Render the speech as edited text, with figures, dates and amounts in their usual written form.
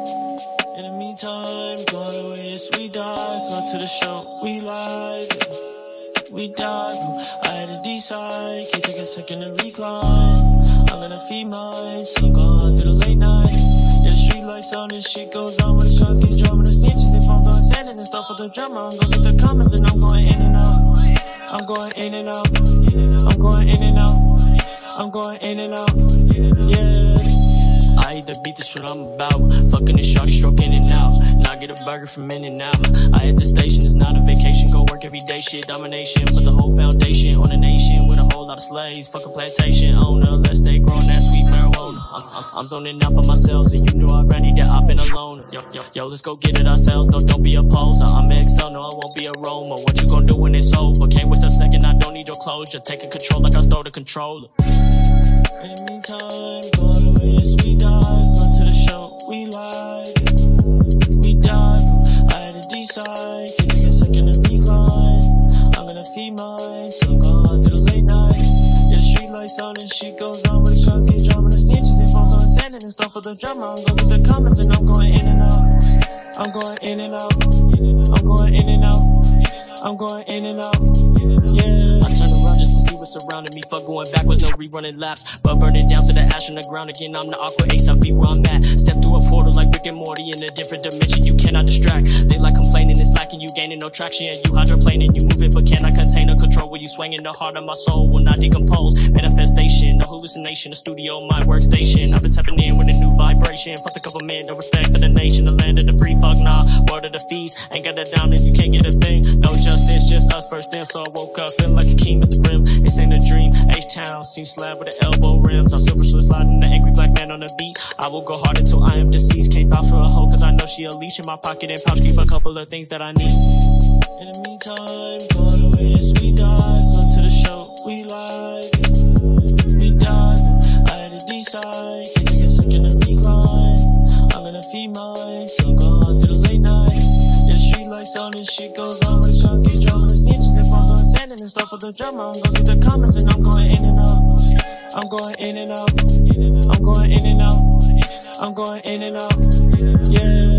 In the meantime, going away, yes, we dive. Go to the show, we live. We dive. I had to decide, can't take a second to recline. I'm gonna feed my son, go on through the late night. Yeah, the street lights on, this shit goes on when the shots get drumming. The snitches, they phone throwing sand and stuff for the drama. I'm gonna get the comments and I'm going in and out. I'm going in and out. I'm going in and out. I'm going in and out. Yeah. I either beat the shit I'm about. Fucking this shawty, stroking in and out. Now I get a burger from in and out. I hit the station, it's not a vacation. Go work every day, shit, domination. Put the whole foundation on the nation with a whole lot of slaves. Fuck a plantation owner, unless they growing that sweet marijuana. I'm zoning out by myself, so you knew already that I've been alone. Yo, let's go get it ourselves. No, don't be a poser. I'm XL, no, I won't be a Roma. What you gonna do when it's over? Can't waste a second, I don't need your closure. Taking control like I stole the controller. In the meantime, going away, yes, we dive. Run to the show, we live. We dive. I had to decide, can't take a second to recline. I'm gonna feed my son, go on through the late night. Yeah, street lights on and shit goes on when the shots get drumming. The snitches, they phone throwing sand and stuff for the drama. I'm gonna get the comments and I'm going in and out. I'm going in and out. I'm going in and out. I'm going in and out. Yeah. I turn around just to see what's surrounding me. Fuck going backwards, no rerunning laps. But burning down to the ash on the ground again. I'm the awkward ace, I be where I'm at. Step through a portal like Rick and Morty in a different dimension. You cannot distract. They like complaining, it's lacking. You gaining no traction. You hydroplaning, you moving, but cannot contain or control. Where you swinging, the heart of my soul will not decompose. Manifestation, a hallucination, a studio, my workstation. I've been tapping in with a new vibration. Fuck the government, no respect for the nation. The land of the free, fuck nah. Word of the feast, ain't got it down if you can't get a thing. No justice, just us first then. So I woke up feeling like a king at the brim. It's ain't a dream. H-Town, seen slab with the elbow rims. I'm silver slid sliding the angry black man on the beat. I will go hard until I am deceased. Can't vouch for a hoe cause I know she a leash. In my pocket and pouch keep a couple of things that I need. In the meantime, going away, yes, we dive. Run to the show, we live. We dive. I had to decide, can't take a second to recline. I'm gonna feed my son, go on through the late night. Yeah, street lights on and shit goes on when the shots get drumming. The snitches, they phone throwing sand and stuff for the drama. I'm gonna get the comments and I'm going in and out. I'm going in and out. I'm going in and out. I'm going in and out. Yeah.